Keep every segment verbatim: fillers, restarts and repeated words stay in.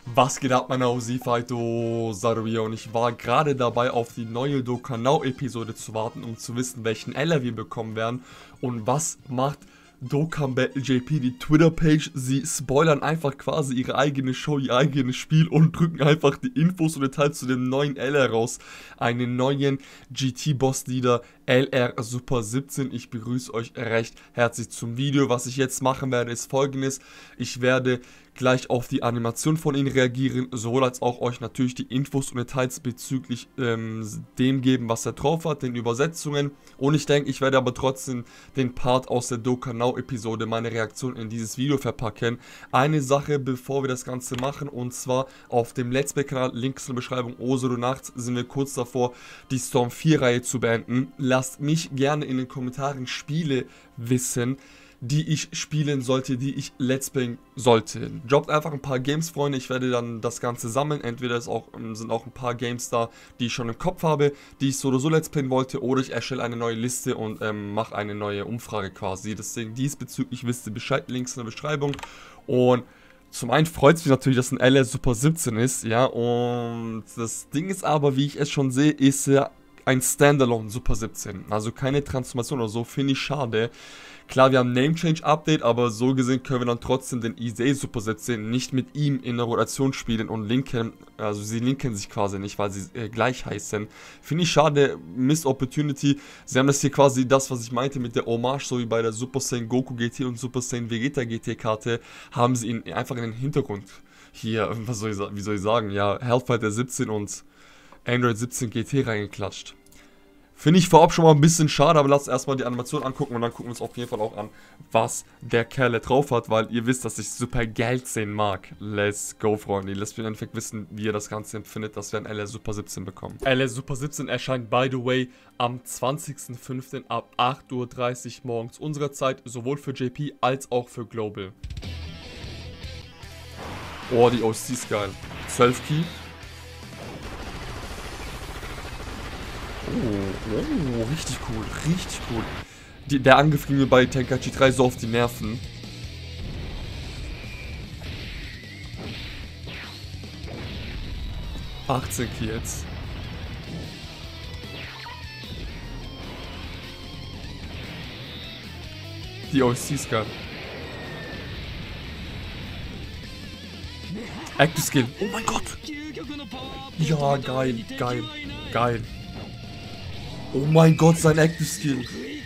Was geht ab, meine Aussie-Fighto Saruya, und ich war gerade dabei, auf die neue Dokkan-Now-Episode zu warten, um zu wissen, welchen Eller wir bekommen werden. Und was macht Dokkan Battle J P, die Twitter-Page? Sie spoilern einfach quasi ihre eigene Show, ihr eigenes Spiel und drücken einfach die Infos und Details zu dem neuen Eller raus. Einen neuen G T-Boss-Leader, L R Super siebzehn. Ich begrüße euch recht herzlich zum Video. Was ich jetzt machen werde, ist folgendes. Ich werde gleich auf die Animation von ihnen reagieren, sowohl als auch euch natürlich die Infos und Details bezüglich ähm, dem geben, was er drauf hat, den Übersetzungen. Und ich denke, ich werde aber trotzdem den Part aus der Dokkan Now Episode, meine Reaktion in dieses Video verpacken. Eine Sache, bevor wir das Ganze machen, und zwar auf dem Let's Play Kanal, Links in der Beschreibung, Osoro Nachts, sind wir kurz davor, die Storm vier Reihe zu beenden. Lasst mich gerne in den Kommentaren Spiele wissen, die ich spielen sollte, die ich Let's Playen sollte. Droppt einfach ein paar Games, Freunde, ich werde dann das Ganze sammeln. Entweder ist auch, sind auch ein paar Games da, die ich schon im Kopf habe, die ich so oder so Let's Playen wollte, oder ich erstelle eine neue Liste und ähm, mache eine neue Umfrage quasi. Deswegen diesbezüglich wisst ihr Bescheid, Links in der Beschreibung. Und zum einen freut es mich natürlich, dass ein L R Super siebzehn ist, ja, und das Ding ist aber, wie ich es schon sehe, ist ja ein Standalone Super siebzehn, also keine Transformation oder so, finde ich schade. Klar, wir haben Name Change Update, aber so gesehen können wir dann trotzdem den Isei Super siebzehn nicht mit ihm in der Rotation spielen und linken, also sie linken sich quasi nicht, weil sie äh, gleich heißen. Finde ich schade, Missed Opportunity. Sie haben das hier quasi das, was ich meinte mit der Hommage, so wie bei der Super Saiyan Goku G T und Super Saiyan Vegeta G T Karte, haben sie ihn einfach in den Hintergrund hier, was soll ich, wie soll ich sagen, ja, Hellfighter siebzehn und Android siebzehn G T reingeklatscht. Finde ich vorab schon mal ein bisschen schade, aber lasst erstmal die Animation angucken und dann gucken wir uns auf jeden Fall auch an, was der Kerl drauf hat, weil ihr wisst, dass ich super Geld sehen mag. Let's go, Freunde. Lasst mich im Endeffekt wissen, wie ihr das Ganze empfindet, dass wir ein L R Super siebzehn bekommen. L R Super siebzehn erscheint, by the way, am zwanzigsten fünften ab acht Uhr dreißig morgens unserer Zeit, sowohl für J P als auch für Global. Oh, die O C ist geil. zwölf Key. Oh, oh, richtig cool, richtig cool. Die, der Angriff ging mir bei Tenkaichi drei so auf die Nerven. achtzehn Kills. Die O C ist geil. Active Skill. Oh mein Gott. Ja, geil, geil, geil. Oh mein Gott, sein Active Skill.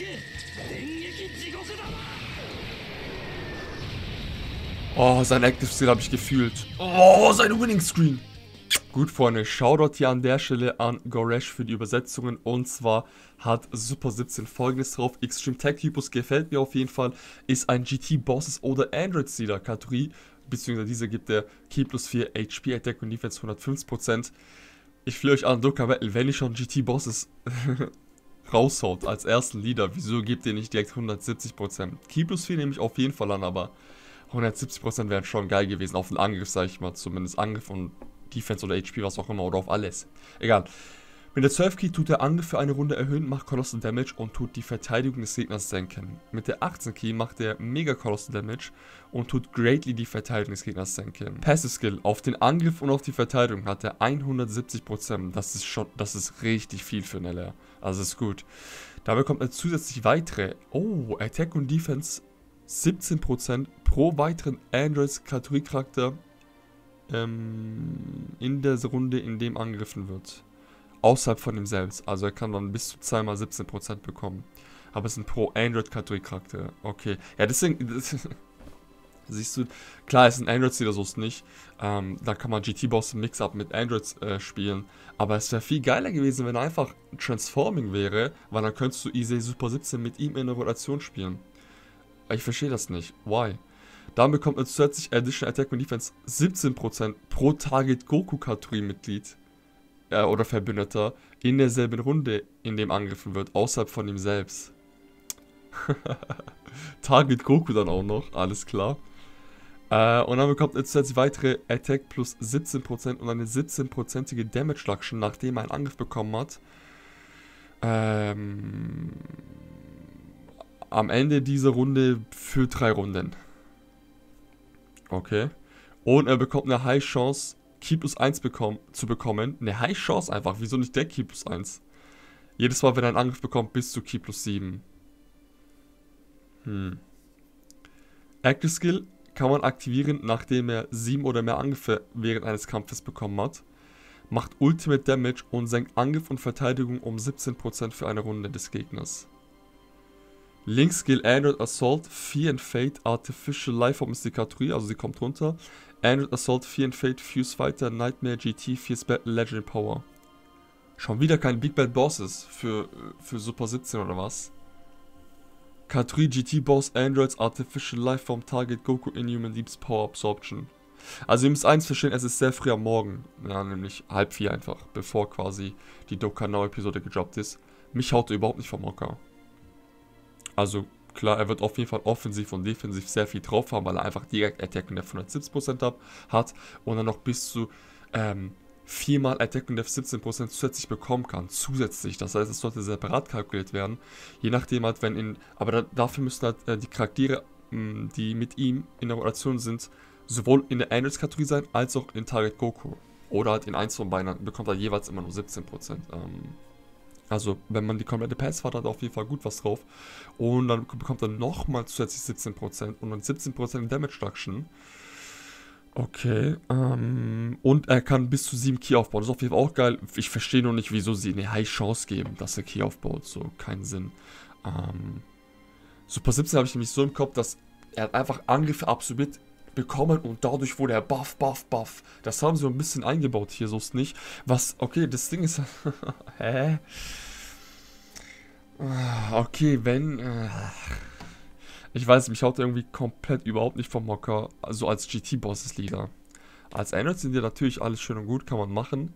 Oh, sein Active Skill habe ich gefühlt. Oh, sein Winning Screen. Gut, Freunde, Shoutout hier an der Stelle an Goresh für die Übersetzungen. Und zwar hat Super siebzehn folgendes drauf. Extreme Tech Typus gefällt mir auf jeden Fall. Ist ein G T Bosses oder Android Seeder Kategorie. Beziehungsweise dieser gibt der Key plus vier H P, Attack und Defense hundertfünfzig Prozent. Ich fühle euch an, Dokkan Battle, wenn ich schon G T Bosses raushaut als ersten Leader, wieso gebt ihr nicht direkt hundertsiebzig Prozent? Key plus vier nehme ich auf jeden Fall an, aber hundertsiebzig Prozent wären schon geil gewesen, auf den Angriff, sag ich mal, zumindest Angriff und Defense oder H P, was auch immer, oder auf alles. Egal. Mit der zwölf Key tut der Angriff für eine Runde erhöhen, macht Colossal Damage und tut die Verteidigung des Gegners senken. Mit der achtzehn Key macht er Mega Colossal Damage und tut greatly die Verteidigung des Gegners senken. Passive Skill, auf den Angriff und auf die Verteidigung hat er hundertsiebzig Prozent. Das ist schon, das ist richtig viel für einen L R. Also ist gut. Da bekommt er zusätzlich weitere, oh, Attack und Defense siebzehn Prozent pro weiteren Android-Kategoriecharakter ähm, in der Runde, in dem angegriffen wird. Außerhalb von ihm selbst. Also er kann dann bis zu zwei mal siebzehn Prozent bekommen. Aber es sind pro Android-Kategorie-Charakter. Okay. Ja, deswegen. Das, siehst du, klar, ist ein Android-Seeder, so ist nicht. Ähm, da kann man G T-Boss im Mix-Up mit Androids äh, spielen. Aber es wäre viel geiler gewesen, wenn er einfach Transforming wäre, weil dann könntest du Isei Super siebzehn mit ihm in der Rotation spielen. Ich verstehe das nicht. Why? Dann bekommt er zusätzlich Additional Attack und Defense siebzehn Prozent pro Target Goku-Kategorie-Mitglied. Oder Verbündeter in derselben Runde, in dem angegriffen wird, außerhalb von ihm selbst. Target Goku dann auch noch, alles klar. Äh, und dann bekommt er zusätzlich weitere Attack plus siebzehn Prozent und eine siebzehn-prozentige Damage Reduction, nachdem er einen Angriff bekommen hat. Ähm, am Ende dieser Runde für drei Runden. Okay. Und er bekommt eine High Chance, Ki plus eins bekommen, zu bekommen. Eine High Chance einfach. Wieso nicht der Ki plus eins? Jedes Mal, wenn er einen Angriff bekommt, bis zu Ki plus sieben. Hm. Active Skill kann man aktivieren, nachdem er sieben oder mehr Angriffe während eines Kampfes bekommen hat. Macht Ultimate Damage und senkt Angriff und Verteidigung um siebzehn Prozent für eine Runde des Gegners. Link Skill Android Assault, Fear and Fate, Artificial Lifeform ist die Kategorie, also sie kommt runter. Android Assault, Fear and Fate, Fuse Fighter, Nightmare, G T, Fierce Battle, Legendary Power. Schon wieder kein Big Bad Bosses für, für Super siebzehn oder was? Kategorie G T Boss, Androids, Artificial Lifeform, Target, Goku, Inhuman, Deeps, Power Absorption. Also ihr müsst eins verstehen, es ist sehr früh am Morgen, ja, nämlich halb vier einfach, bevor quasi die Dokkanau-Episode gedroppt ist. Mich haut er überhaupt nicht vom Hocker. Also klar, er wird auf jeden Fall offensiv und defensiv sehr viel drauf haben, weil er einfach direkt Attack und Def hundertsiebzig Prozent hat und dann noch bis zu ähm, viermal Attack und Def siebzehn Prozent zusätzlich bekommen kann, zusätzlich. Das heißt, es sollte separat kalkuliert werden, je nachdem halt, wenn in, aber da, dafür müssen halt äh, die Charaktere, mh, die mit ihm in der Rotation sind, sowohl in der Androids-Kategorie sein, als auch in Target Goku. Oder halt in eins von beiden bekommt er jeweils immer nur siebzehn Prozent. Ähm, also, wenn man die komplette Pass hat, hat er auf jeden Fall gut was drauf. Und dann bekommt er nochmal zusätzlich siebzehn Prozent und dann siebzehn Prozent Damage Reduction. Okay, ähm, und er kann bis zu sieben Ki aufbauen. Das ist auf jeden Fall auch geil. Ich verstehe noch nicht, wieso sie eine High Chance geben, dass er Ki aufbaut. So, keinen Sinn. Ähm, Super siebzehn habe ich nämlich so im Kopf, dass er hat einfach Angriffe absorbiert bekommen und dadurch wurde er buff, buff, buff. Das haben sie so ein bisschen eingebaut hier, so ist nicht. Was, okay, das Ding ist, hä? Okay, wenn, äh, ich weiß, mich haut irgendwie komplett überhaupt nicht vom Hocker, also als G T-Bosses-Leader. Als Android sind ja natürlich alles schön und gut, kann man machen.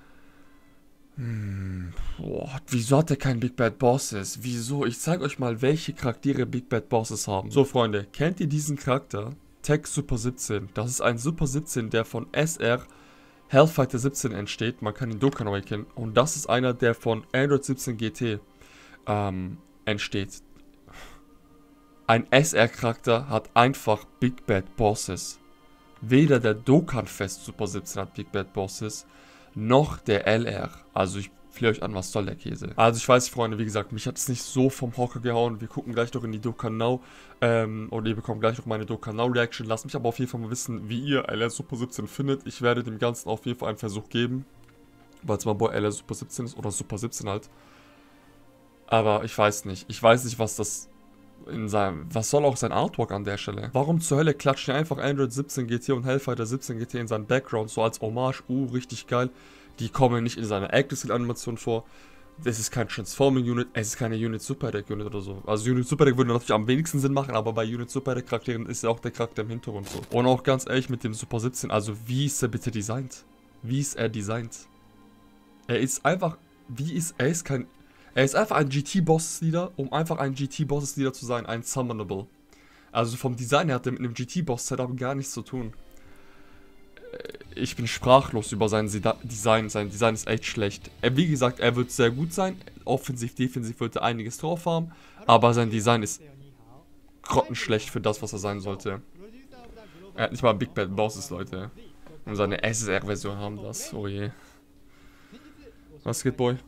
Hm, boah, wieso hat er keinen Big Bad Bosses? Wieso? Ich zeige euch mal, welche Charaktere Big Bad Bosses haben. So, Freunde, kennt ihr diesen Charakter? Tech Super siebzehn. Das ist ein Super siebzehn, der von S R Hellfighter siebzehn entsteht. Man kann ihn Dokkan erkennen. Und das ist einer, der von Android siebzehn G T ähm, entsteht. Ein S R-Charakter hat einfach Big Bad Bosses. Weder der Dokkan Fest Super siebzehn hat Big Bad Bosses, noch der L R. Also ich flehe euch an, was soll der Käse. Also ich weiß, Freunde, wie gesagt, mich hat es nicht so vom Hocker gehauen. Wir gucken gleich noch in die Dokkanau. Ähm, oder ihr bekommt gleich noch meine Dokkanau-Reaction. Lasst mich aber auf jeden Fall mal wissen, wie ihr L R Super siebzehn findet. Ich werde dem Ganzen auf jeden Fall einen Versuch geben. Weil es mal bei L R Super siebzehn ist oder Super siebzehn halt. Aber ich weiß nicht. Ich weiß nicht, was das in seinem... Was soll auch sein Artwork an der Stelle? Warum zur Hölle klatschen einfach Android siebzehn G T und Hellfighter siebzehn G T in seinen Background so als Hommage? Uh, richtig geil. Die kommen nicht in seiner Active-Skill-Animation vor. Es ist kein Transforming-Unit, es ist keine Unit Super Deck-Unit oder so. Also Unit Super Deck würde natürlich am wenigsten Sinn machen, aber bei Unit Super Deck-Charakteren ist ja auch der Charakter im Hintergrund so. Und auch ganz ehrlich mit dem Super siebzehn, also wie ist er bitte designt? Wie ist er designt? Er ist einfach, wie ist, er ist kein, er ist einfach ein G T-Boss-Leader, um einfach ein G T-Boss-Leader zu sein, ein Summonable. Also vom Design her hat er mit einem G T-Boss-Setup gar nichts zu tun. Ich bin sprachlos über sein Design. Sein Design ist echt schlecht. Er, wie gesagt, er wird sehr gut sein. Offensiv, defensiv wird er einiges drauf haben. Aber sein Design ist grottenschlecht für das, was er sein sollte. Er hat nicht mal Big Bad Bosses, Leute. Und seine S S R-Version haben das. Oh je. Was geht, Boy?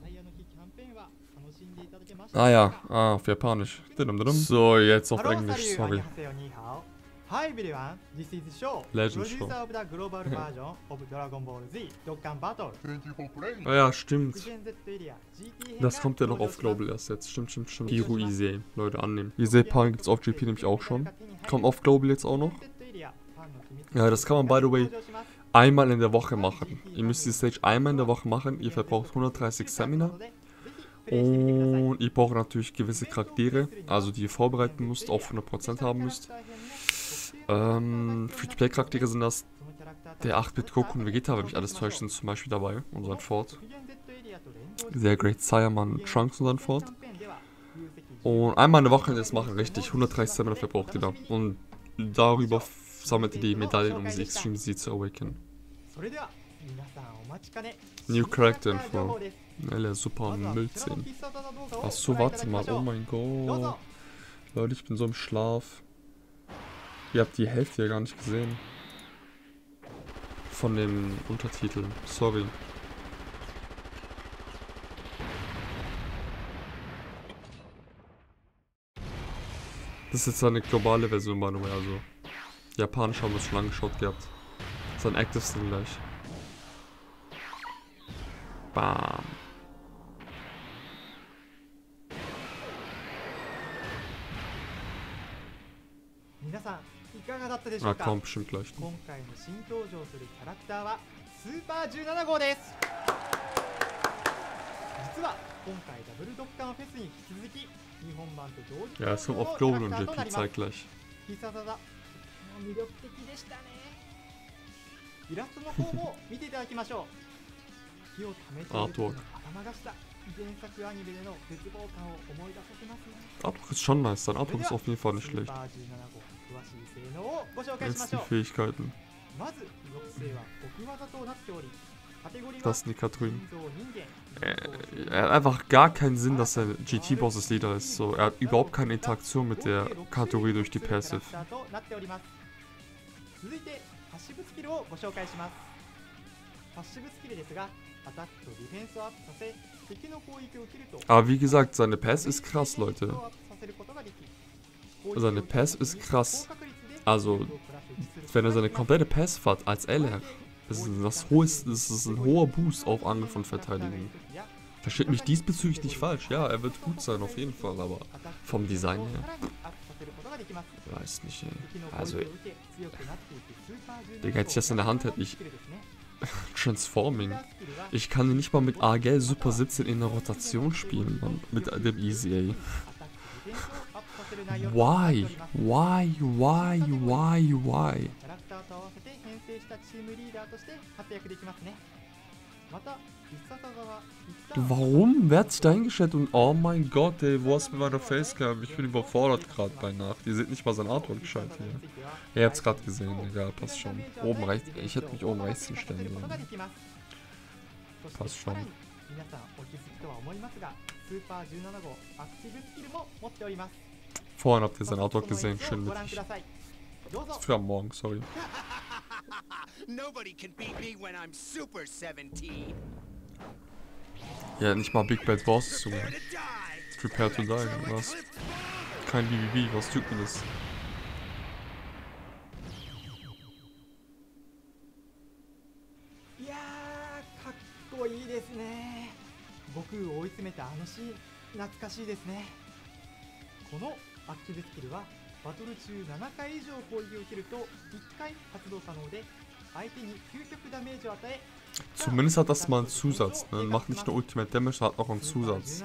Ah ja, ah, auf Japanisch. So, jetzt auf Englisch, sorry. Hi everyone, this is Shaw, Legend producer Show. of the global version of Dragon Ball Z Dokkan Battle. Ah ja, stimmt. Gen Z Area G T Das kommt ja noch auf Global erst jetzt. Stimmt, stimmt, stimmt. Hiro Ise, Leute, annehmen. Ise-Pan gibt's auf G P nämlich auch schon. Kommt auf Global jetzt auch noch. Ja, das kann man, by the way, einmal in der Woche machen. Ihr müsst die Stage einmal in der Woche machen. Ihr verbraucht hundertdreißig Stamina. Und ihr braucht natürlich gewisse Charaktere, also die ihr vorbereiten müsst, auf hundert Prozent haben müsst. Ähm, Free-to-Play-Charaktere sind das. Der acht Bit Goku und Vegeta, wenn mich alles täuscht, sind zum Beispiel dabei. Und sein Fort. Der Great Saiyaman, Trunks und sein Fort. Und einmal in der Woche das machen, richtig. hundertdreißig Stamina verbraucht ihr da. Und darüber sammelt ihr die Medaillen, um sie Extreme Z zu awaken. New Character Info. L R Super Müll zehn. Achso, warte mal. Oh mein Gott. Leute, ich bin so im Schlaf. Ihr habt die Hälfte ja gar nicht gesehen. von den Untertiteln. Sorry. Das ist jetzt eine globale Version, by the way, also. Japanisch haben wir es schon angeschaut gehabt. Sein Active Ding gleich. Bam. Ah, komm, bestimmt gleich. 今回の新登場するキャラクターはスーパーじゅうなな号です。実は今回ダブルドッカンフェスに引き続き日本版と同時 Ja, es kommt auf Global und J P zeitgleich. 必殺技魅力的でしたね。イラストの方も見ていただきましょう。火を溜めている時の頭がした原作アニメでの絶望感を思い出させますね。 Artwork ist schon nice, sein Artwork ist auf jeden Fall nicht schlecht. Jetzt die Fähigkeiten. Das sind die Katrin. Äh, er hat einfach gar keinen Sinn, dass er G T-Bosses Leader ist. So, er hat überhaupt keine Interaktion mit der Kategorie durch die Passive. Aber wie gesagt, seine Pass ist krass, Leute. Seine Pass ist krass. Also, wenn er seine komplette Pass hat als L R, ist das, hohes, das ist ein hoher Boost auf Angriff und Verteidigung. Versteht mich diesbezüglich nicht falsch. Ja, er wird gut sein, auf jeden Fall, aber vom Design her. Weiß nicht, ey. Also, Digga, hätte ich das in der Hand, hätte ich Transforming. Ich kann nicht mal mit A G L Super siebzehn in der Rotation spielen, Mann. Mit dem Easy, ey. Why? Why? Why? Why? Why? Warum? Wer hat sich da hingestellt und oh mein Gott, ey, wo hast du mit meiner Facecam? Ich bin überfordert gerade bei Nacht. Ihr seht nicht mal sein Artwork gescheit hier. Ihr habt es gerade gesehen, egal, passt schon. Oben rechts, ich hätte mich oben rechts hinstellen sollen. Passt schon. Vorhin habt ihr sein Artwork gesehen, schön mittig. Ist früh am Morgen, sorry. Ja, nicht mal Big Bad Boss zu. Prepare to die, was? Kein B B B, was tut mir das? Ja, かっこいいですね。悟空を追い詰めたあのシーン、懐かしいですね。このアクティブスキルはバトル中ななかい以上攻撃を受けるといっかい発動可能で、相手に究極ダメージを与え Zumindest hat das mal einen Zusatz, ne? Macht nicht nur Ultimate Damage, hat auch einen Zusatz.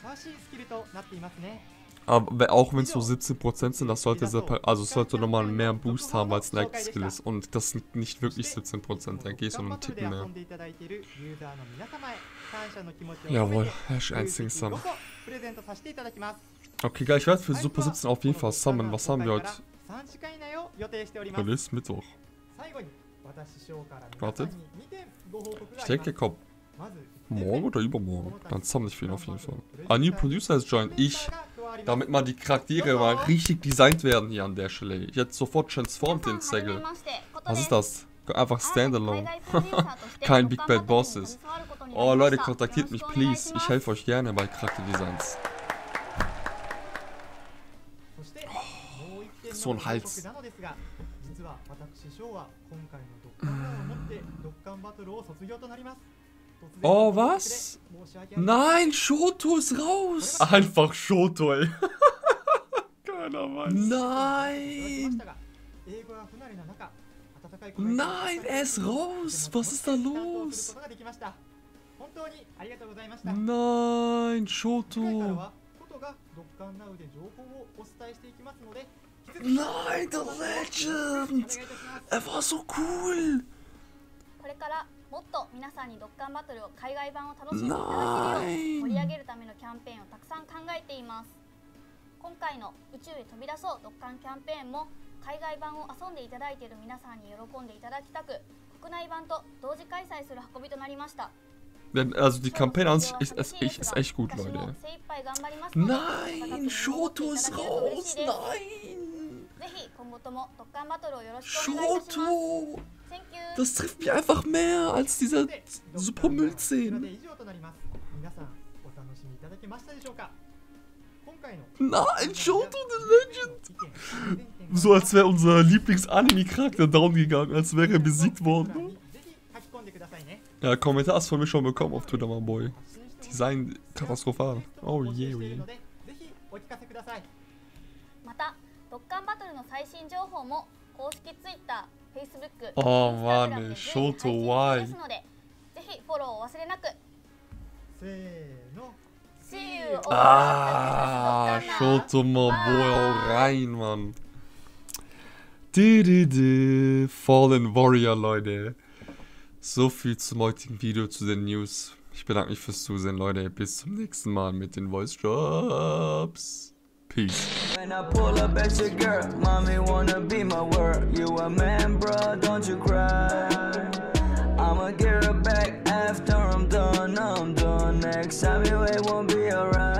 Aber auch wenn es so siebzehn Prozent sind, das sollte also es sollte nochmal mehr Boost haben als ein Active Skill ist. Und das sind nicht wirklich siebzehn Prozent, da geht es um einen Ticken mehr. Jawohl, Ash Einzigen Summon. Okay, geil, ich werde für Super siebzehn auf jeden Fall summonen. Was haben wir heute? Heute ist Mittwoch. Wartet. Ich denke, komm. Morgen oder übermorgen? Dann sammle ich für ihn auf jeden Fall. A new producer has joined. Ich. Damit mal die Charaktere mal richtig designt werden hier an der Stelle. Ich hätte sofort transformed den Zegel. Was ist das? Einfach Standalone. Kein Big Bad Bosses. Oh Leute, kontaktiert mich, please. Ich helfe euch gerne bei Charakterdesigns. Oh, so ein Hals. Oh, was? Nein, Shoto ist raus. Einfach Shoto, ey. Keiner weiß. Nein. Nein, er ist raus. Was ist da los? Nein, Shoto. Nein, The Legend. Er war so cool. Nein! Also die Kampagne an sich ist, ist, ist echt gut, Leute. Nein, Shoto ist raus. Nein. Shoto. Das trifft mich einfach mehr als dieser Super Müllszenen. Nein, Shoto the Legend! So als wäre unser Lieblings-Anime-Charakter down gegangen, als wäre er besiegt worden. Ja, Kommentar hast von mir schon bekommen auf Twitter, mein Boy. Design katastrophal. Oh je, oh je. Oh Mann, Shoto, why? Ah, Shoto, my boy, hau rein, Mann. Du, du, du. Fallen Warrior, Leute. So viel zum heutigen Video, zu den News. Ich bedanke mich fürs Zusehen, Leute. Bis zum nächsten Mal mit den Voice Drops. Peace. When I pull up at your girl, mommy wanna be my word. You a man, bro, don't you cry. I'ma get her back after I'm done, I'm done. Next time you it won't be alright.